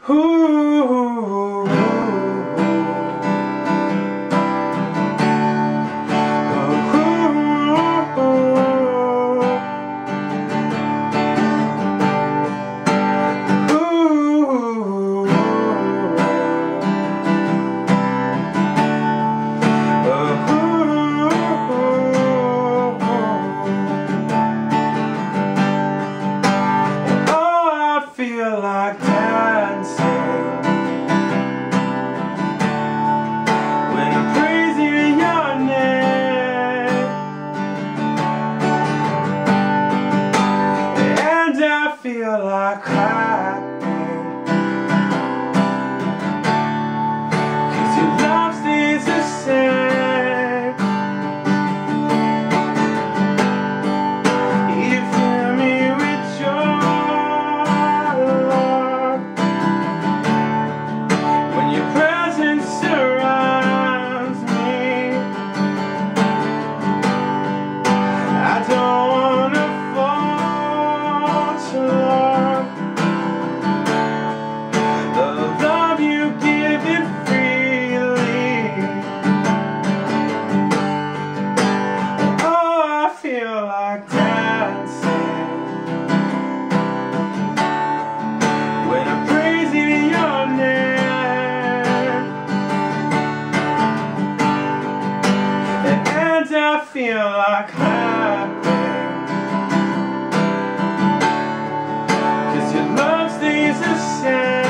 Ooh. Feel like dancing when I'm praising your name, and I feel like clapping, 'cause your love stays the same. You fill me with joy when your presence surrounds me. I don't wanna falter. The love you give it freely. Oh, I feel like dancing when I'm praising your name, and I feel like clapping, 'cause your love stays the same.